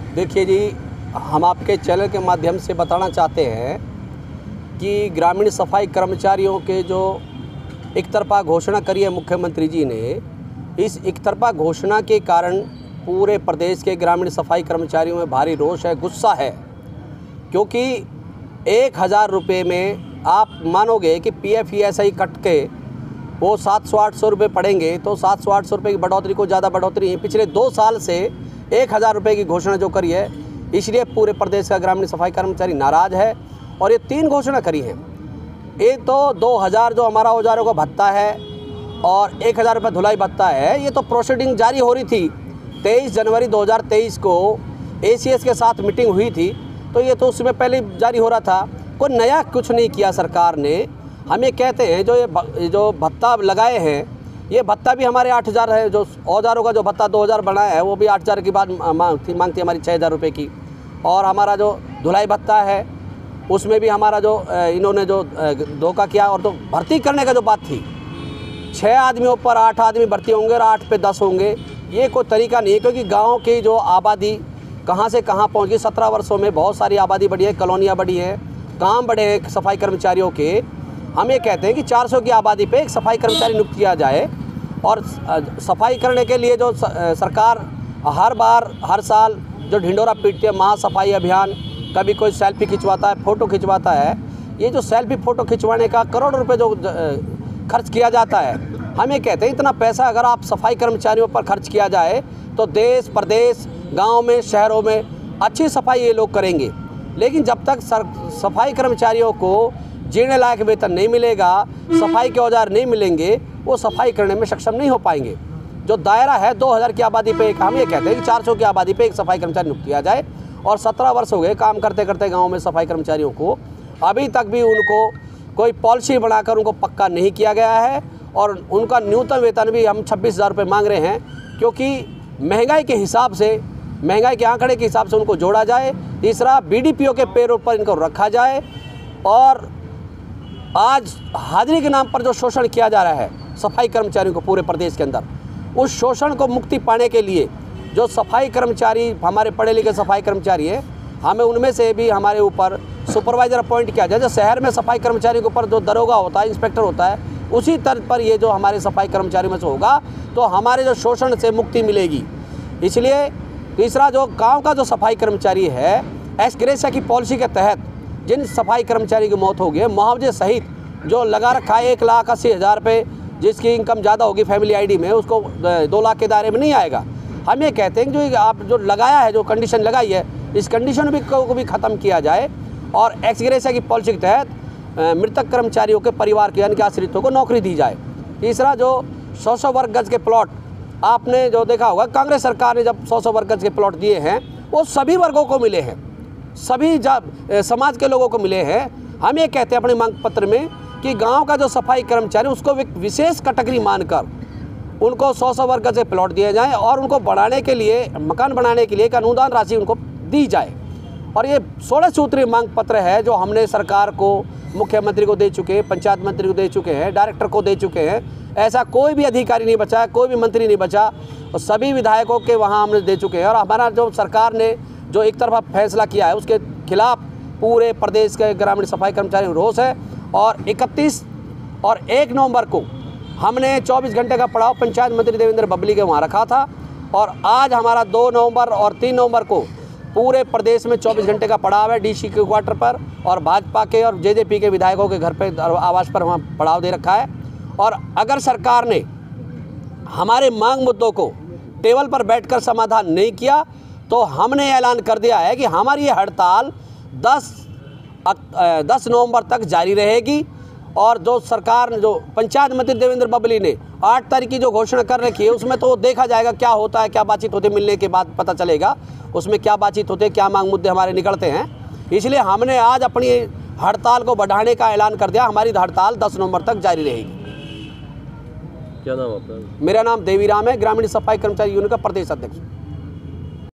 देखिए जी, हम आपके चैनल के माध्यम से बताना चाहते हैं कि ग्रामीण सफाई कर्मचारियों के जो एक तरफा घोषणा करी है मुख्यमंत्री जी ने, इस एक तरफा घोषणा के कारण पूरे प्रदेश के ग्रामीण सफाई कर्मचारियों में भारी रोष है, गुस्सा है। क्योंकि 1000 रुपये में आप मानोगे कि PF ESI कट के वो 700-800 रुपये पड़ेंगे, तो 700-800 रुपये की बढ़ोतरी को ज़्यादा बढ़ोतरी है। पिछले 2 साल से 1000 रुपये की घोषणा जो करी है, इसलिए पूरे प्रदेश का ग्रामीण सफाई कर्मचारी नाराज़ है। और ये 3 घोषणा करी हैं। एक तो 2000 जो हमारा औजारों का भत्ता है और 1000 रुपये धुलाई भत्ता है, ये तो प्रोसीडिंग जारी हो रही थी। 23 जनवरी 2023 को ACS के साथ मीटिंग हुई थी, तो ये तो उसमें पहले जारी हो रहा था। कोई नया कुछ नहीं किया सरकार ने। हमें कहते हैं जो भत्ता लगाए हैं, ये भत्ता भी हमारे 8000 है। जो औजारों का जो भत्ता 2000 बनाया है, वो भी 8000 की बात मांगती हमारी 6000 रुपये की। और हमारा जो धुलाई भत्ता है, उसमें भी हमारा जो इन्होंने जो धोखा किया। और तो भर्ती करने का जो बात थी, 6 आदमियों पर 8 आदमी भर्ती होंगे और 8 पे 10 होंगे, ये कोई तरीका नहीं है। क्योंकि गाँव की जो आबादी कहाँ से कहाँ पहुँच गई। 17 वर्षों में बहुत सारी आबादी बढ़ी है, कॉलोनियाँ बढ़ी है, काम बढ़े हैं सफाई कर्मचारियों के। हम ये कहते हैं कि 400 की आबादी पे एक सफाई कर्मचारी नियुक्त किया जाए। और सफाई करने के लिए जो सरकार हर साल जो ढिंडोरा पीटती है, महासफाई अभियान, कभी कोई सेल्फी खिंचवाता है, फ़ोटो खिंचवाता है। ये जो सेल्फी फ़ोटो खिंचवाने का करोड़ों रुपए जो खर्च किया जाता है, हम ये कहते हैं इतना पैसा अगर आप सफाई कर्मचारियों पर खर्च किया जाए तो देश प्रदेश, गाँव में, शहरों में अच्छी सफाई ये लोग करेंगे। लेकिन जब तक सफाई कर्मचारियों को जीने लायक वेतन नहीं मिलेगा, सफाई के औजार नहीं मिलेंगे, वो सफाई करने में सक्षम नहीं हो पाएंगे। जो दायरा है 2000 की आबादी पे एक, हम ये कहते हैं कि 400 की आबादी पे एक सफाई कर्मचारी नियुक्त किया जाए। और 17 वर्ष हो गए काम करते करते गाँव में सफाई कर्मचारियों को, अभी तक भी उनको कोई पॉलिसी बनाकर उनको पक्का नहीं किया गया है। और उनका न्यूनतम वेतन भी हम 26,000 रुपये मांग रहे हैं, क्योंकि महंगाई के हिसाब से, महंगाई के आंकड़े के हिसाब से उनको जोड़ा जाए। तीसरा, BDPO के पेरोल पर इनको रखा जाए। और आज हाजिरी के नाम पर जो शोषण किया जा रहा है सफाई कर्मचारियों को पूरे प्रदेश के अंदर, उस शोषण को मुक्ति पाने के लिए जो सफाई कर्मचारी हमारे पढ़े लिखे सफाई कर्मचारी हैं, हमें उनमें से भी हमारे ऊपर सुपरवाइज़र अपॉइंट किया जाए। जो शहर में सफाई कर्मचारी के ऊपर जो दरोगा होता है, इंस्पेक्टर होता है, उसी तर्ज पर ये जो हमारे सफाई कर्मचारियों में से होगा, तो हमारे जो शोषण से मुक्ति मिलेगी। इसलिए तीसरा, जो गाँव का जो सफाई कर्मचारी है, एस ग्रेशिया की पॉलिसी के तहत जिन सफाई कर्मचारी की मौत हो गई है, मुआवजे सहित जो लगा रखा है 1,80,000 रुपये, जिसकी इनकम ज़्यादा होगी फैमिली ID में, उसको 2 लाख के दायरे में नहीं आएगा। हम ये कहते हैं कि जो आप जो लगाया है, जो कंडीशन लगाई है, इस कंडीशन को भी ख़त्म किया जाए। और एक्स ग्रेशिया की पॉलिसी के तहत मृतक कर्मचारियों के परिवार के यानी कि आश्रितों को नौकरी दी जाए। तीसरा, जो 100 वर्ग गज के प्लॉट आपने जो देखा होगा, कांग्रेस सरकार ने जब 100 वर्ग गज के प्लॉट दिए हैं, वो सभी वर्गों को मिले हैं, सभी समाज के लोगों को मिले हैं। हम ये कहते हैं अपने मांग पत्र में कि गांव का जो सफाई कर्मचारी, उसको एक विशेष कैटेगरी मानकर उनको 100 वर्ग गज के प्लॉट दिए जाएँ और उनको बढ़ाने के लिए, मकान बनाने के लिए एक अनुदान राशि उनको दी जाए। और ये 16 सूत्रीय मांग पत्र है जो हमने सरकार को, मुख्यमंत्री को दे चुके हैं, पंचायत मंत्री को दे चुके हैं, डायरेक्टर को दे चुके हैं। ऐसा कोई भी अधिकारी नहीं बचा, कोई भी मंत्री नहीं बचा, और सभी विधायकों के वहाँ हमने दे चुके हैं। और हमारा जो सरकार ने जो एक तरफा फैसला किया है, उसके खिलाफ पूरे प्रदेश के ग्रामीण सफाई कर्मचारी में रोष है। और 31 और 1 नवंबर को हमने 24 घंटे का पड़ाव पंचायत मंत्री देवेंद्र बबली के वहाँ रखा था। और आज हमारा 2 नवंबर और 3 नवंबर को पूरे प्रदेश में 24 घंटे का पड़ाव है DC के क्वार्टर पर, और भाजपा के और JJP के विधायकों के घर पे आवास पर वहाँ पड़ाव दे रखा है। और अगर सरकार ने हमारे मांग मुद्दों को टेबल पर बैठकर समाधान नहीं किया, तो हमने ऐलान कर दिया है कि हमारी ये हड़ताल 10 नवंबर तक जारी रहेगी। और जो सरकार ने, जो पंचायत मंत्री देवेंद्र बबली ने 8 तारीख की जो घोषणा कर रखी है, उसमें तो देखा जाएगा क्या होता है, क्या बातचीत होती है, मिलने के बाद पता चलेगा उसमें क्या बातचीत होती है, क्या मांग मुद्दे हमारे निकलते हैं। इसलिए हमने आज अपनी हड़ताल को बढ़ाने का ऐलान कर दिया। हमारी हड़ताल 10 नवंबर तक जारी रहेगी। क्या नाम आपका? मेरा नाम देवीराम है, ग्रामीण सफाई कर्मचारी यूनियन का प्रदेश अध्यक्ष।